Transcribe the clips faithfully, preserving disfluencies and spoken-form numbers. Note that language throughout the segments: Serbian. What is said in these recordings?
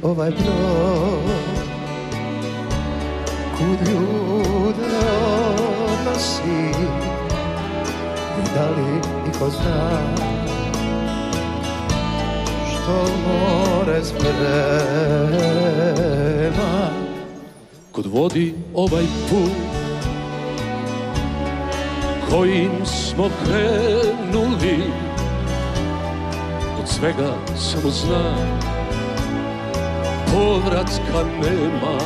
ovaj brod kud ljude odnosi, i da li iko zna što more sprema. Kud vodi ovaj put kojim smo krenuli, od svega samo znam, povratka nema.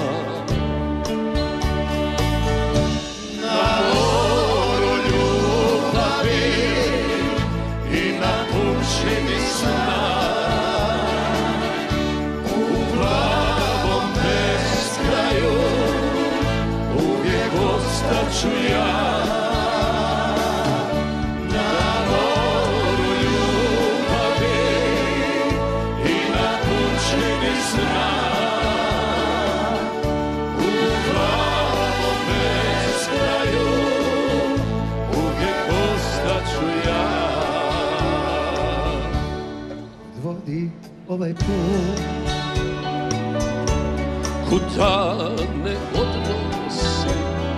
Na moru ljubavi i na pučini sna, u plavom beskraju uvijek ostaću ja. Vodi ovaj put kud ta ne odnosi,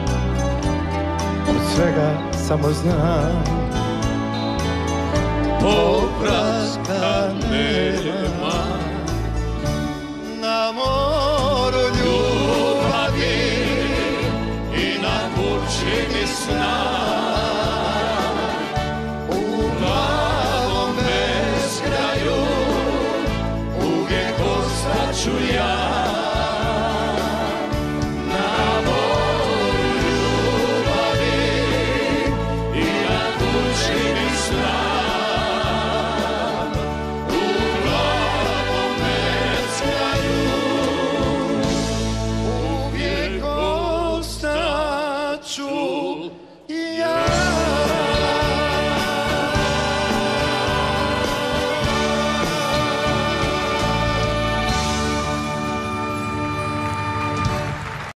od svega samo znam povratka nema.